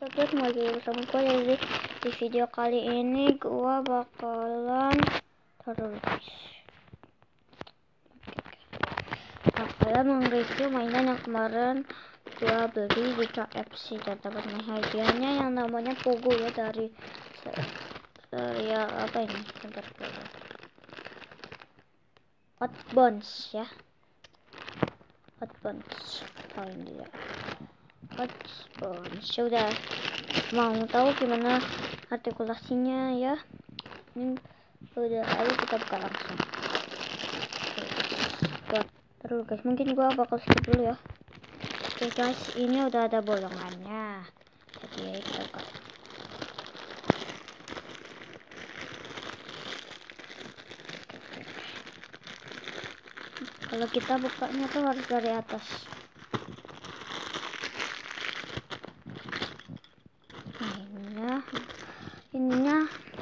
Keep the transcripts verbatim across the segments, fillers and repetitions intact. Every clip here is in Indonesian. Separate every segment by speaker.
Speaker 1: Terus lagi bersama gue. Jadi di video kali ini gue bakalan taruh guys bakalan mereview mainan yang kemarin gue beli di K F C dan dapat hadiahnya yang namanya Pogo ya, dari serial apa ini, sebentar dulu, Hot Buns ya, Hot Buns. Oh ini dia Hot Buns. Sudah mau tahu gimana artikulasinya ya? Ini udah, ayo kita buka langsung. Buat terus guys, mungkin gua bakal skip dulu ya. Oke guys, ini udah ada bolongannya. Jadi kita buka. Kalau kita bukanya tuh harus dari atas. Ininya, ininya,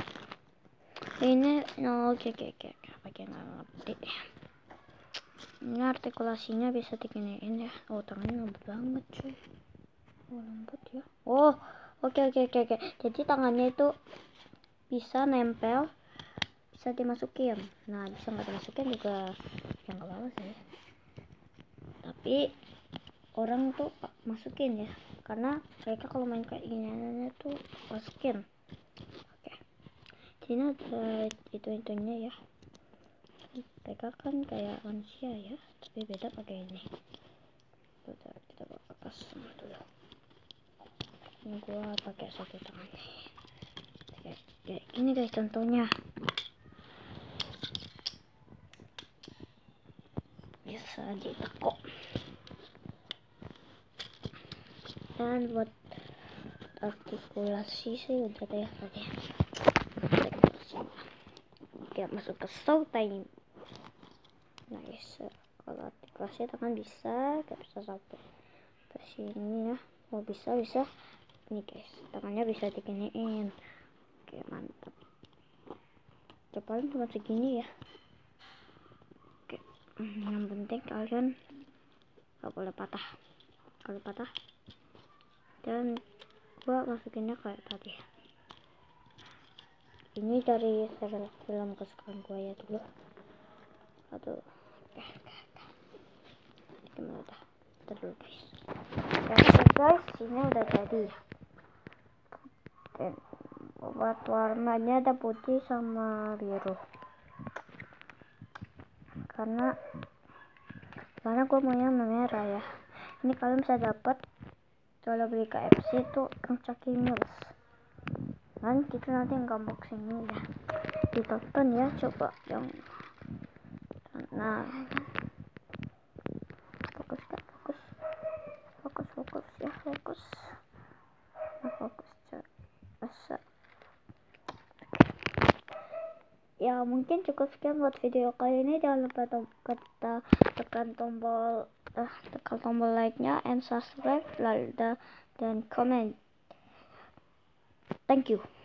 Speaker 1: ini, no, oke oke oke, bagian ngerti. Ini artikulasinya bisa diginiin ya. Oh tangannya lembut banget cuy. Oh lembut ya. Oh oke oke oke oke. Jadi tangannya itu bisa nempel, bisa dimasukin. Nah bisa nggak dimasukin juga ya nggak apa-apa sih. Tapi orang tuh masukin ya, karena mereka kalau main kayak gini tuh masukin. Oke. Jadi ada itu intinya ya. Mereka kan kayak manusia ya, tapi beda pakai ini. Bentar, kita bakal pasang dulu. Ini gua pakai satu tangan nih. Kayak, kayak gini guys contohnya. Bisa ditekuk. Dan buat artikulasi sih udah deh tadi. Oke, masuk ke show time. Nice. Kalau artikulasi tangan bisa, gak bisa sampai ke sini ya. Oh bisa bisa. Ini guys, tangannya bisa diginiin. Oke mantap. Paling cuma segini ya. Oke, yang penting kalian gak boleh patah. Kalau patah, dan gua masukinnya kayak tadi. Ini dari serial film kesukaan gua ya dulu. Aduh. Eh, gimana dah? Terus guys. Oke guys, ini udah jadi. Dan buat warnanya ada putih sama biru. Karena karena gue maunya merah ya. Ini kalian bisa dapat kalau beli K F C itu yang Chucky Meals. Dan kita nanti yang unboxing ini ya. Ditonton ya coba yang. Nah, fokus kan, fokus, fokus, fokus ya, fokus, nah, fokus asa. Ya mungkin cukup sekian buat video kali ini. Jangan lupa kita tekan tombol uh, tekan tombol like-nya and subscribe, dan comment. Thank you.